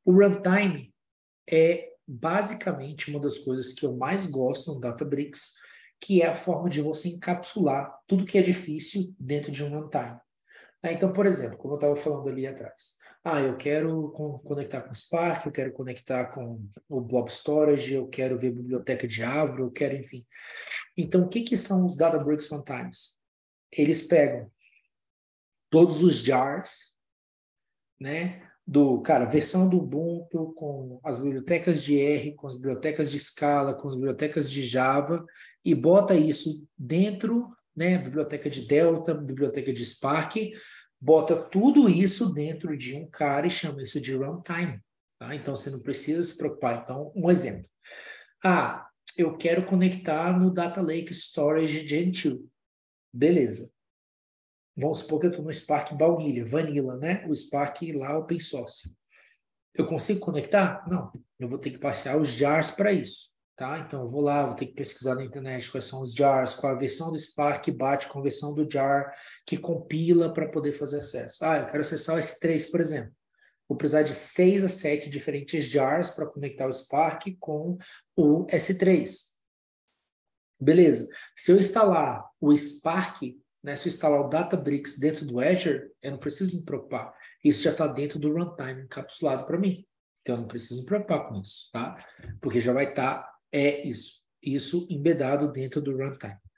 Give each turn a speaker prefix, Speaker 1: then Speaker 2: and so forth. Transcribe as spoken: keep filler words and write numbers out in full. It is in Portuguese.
Speaker 1: O runtime é basicamente uma das coisas que eu mais gosto no Databricks, que é a forma de você encapsular tudo que é difícil dentro de um runtime. Então, por exemplo, como eu estava falando ali atrás, ah, eu quero con- conectar com Spark, eu quero conectar com o Blob Storage, eu quero ver biblioteca de Avro, eu quero, enfim. Então, o que que são os Databricks Runtimes? Eles pegam todos os jars, né, do, cara, versão do Ubuntu com as bibliotecas de R, com as bibliotecas de Scala, com as bibliotecas de Java, e bota isso dentro, né, biblioteca de Delta, biblioteca de Spark, bota tudo isso dentro de um cara e chama isso de runtime, tá? Então, você não precisa se preocupar. Então, um exemplo. Ah, eu quero conectar no Data Lake Storage Gen dois. Beleza. Vamos supor que eu estou no Spark Baunilha, Vanilla, né? O Spark lá open source. Eu consigo conectar? Não. Eu vou ter que passear os jars para isso, tá? Então eu vou lá, vou ter que pesquisar na internet quais são os jars, qual a versão do Spark bate com a versão do jar que compila para poder fazer acesso. Ah, eu quero acessar o S três, por exemplo. Vou precisar de seis a sete diferentes jars para conectar o Spark com o S três. Beleza. Se eu instalar o Spark, né, se eu instalar o Databricks dentro do Azure, eu não preciso me preocupar. Isso já está dentro do runtime encapsulado para mim. Então, eu não preciso me preocupar com isso, tá? Porque já vai estar, tá, é isso, isso embedado dentro do runtime.